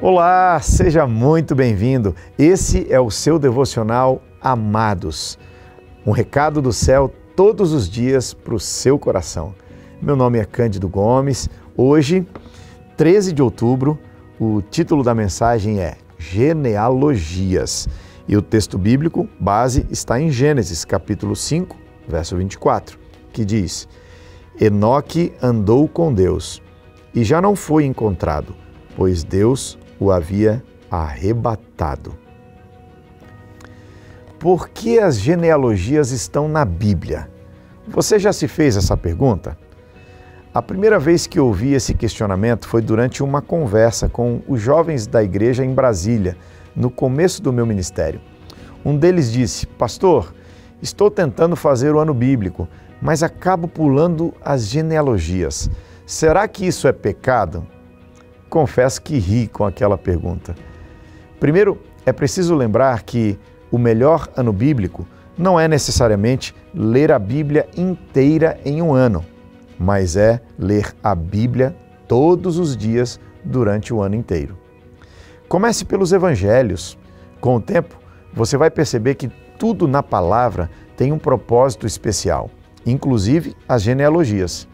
Olá, seja muito bem-vindo. Esse é o seu devocional Amados. Um recado do céu todos os dias para o seu coração. Meu nome é Cândido Gomes. Hoje, 13 de outubro, o título da mensagem é Genealogias. E o texto bíblico base está em Gênesis, capítulo 5, verso 24, que diz: Enoque andou com Deus e já não foi encontrado, pois Deus o havia arrebatado. Por que as genealogias estão na Bíblia? Você já se fez essa pergunta? A primeira vez que ouvi esse questionamento foi durante uma conversa com os jovens da igreja em Brasília, no começo do meu ministério. Um deles disse: Pastor, estou tentando fazer o ano bíblico, mas acabo pulando as genealogias. Será que isso é pecado? Confesso que ri com aquela pergunta. Primeiro, é preciso lembrar que o melhor ano bíblico não é necessariamente ler a Bíblia inteira em um ano, mas é ler a Bíblia todos os dias durante o ano inteiro. Comece pelos evangelhos. Com o tempo, você vai perceber que tudo na palavra tem um propósito especial, inclusive as genealogias.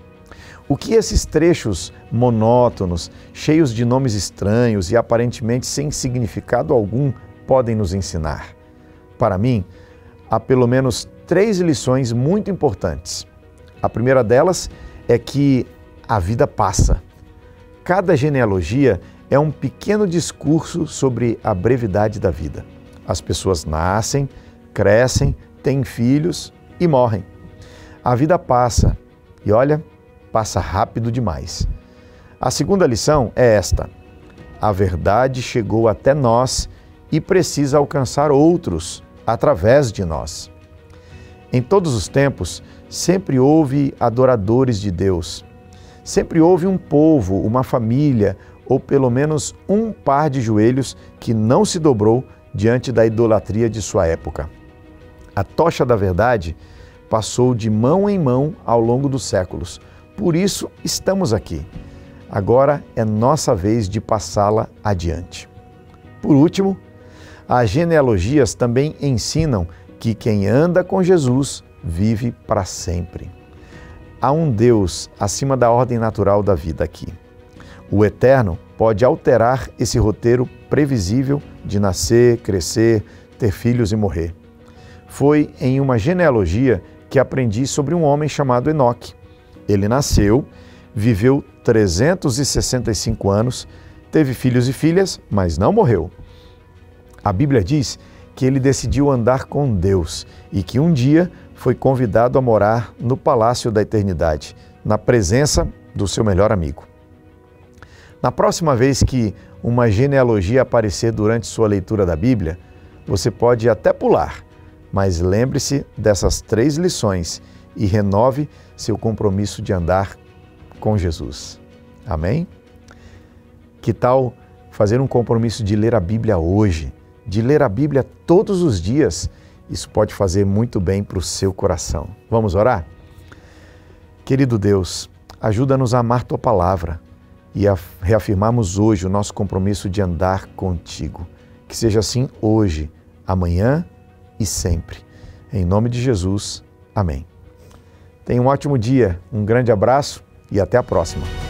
O que esses trechos monótonos, cheios de nomes estranhos e aparentemente sem significado algum podem nos ensinar? Para mim, há pelo menos 3 lições muito importantes. A primeira delas é que a vida passa. Cada genealogia é um pequeno discurso sobre a brevidade da vida. As pessoas nascem, crescem, têm filhos e morrem. A vida passa e, olha, passa rápido demais. A segunda lição é esta: a verdade chegou até nós e precisa alcançar outros através de nós. Em todos os tempos, sempre houve adoradores de Deus. Sempre houve um povo, uma família, ou pelo menos um par de joelhos que não se dobrou diante da idolatria de sua época. A tocha da verdade passou de mão em mão ao longo dos séculos. Por isso estamos aqui. Agora é nossa vez de passá-la adiante. Por último, as genealogias também ensinam que quem anda com Jesus vive para sempre. Há um Deus acima da ordem natural da vida aqui. O Eterno pode alterar esse roteiro previsível de nascer, crescer, ter filhos e morrer. Foi em uma genealogia que aprendi sobre um homem chamado Enoque. Ele nasceu, viveu 365 anos, teve filhos e filhas, mas não morreu. A Bíblia diz que ele decidiu andar com Deus e que um dia foi convidado a morar no Palácio da Eternidade, na presença do seu melhor amigo. Na próxima vez que uma genealogia aparecer durante sua leitura da Bíblia, você pode até pular, mas lembre-se dessas 3 lições e renove seu compromisso de andar com Jesus. Amém? Que tal fazer um compromisso de ler a Bíblia hoje, de ler a Bíblia todos os dias? Isso pode fazer muito bem para o seu coração. Vamos orar? Querido Deus, ajuda-nos a amar Tua Palavra e a reafirmarmos hoje o nosso compromisso de andar contigo. Que seja assim hoje, amanhã e sempre. Em nome de Jesus, amém. Tenha um ótimo dia, um grande abraço e até a próxima.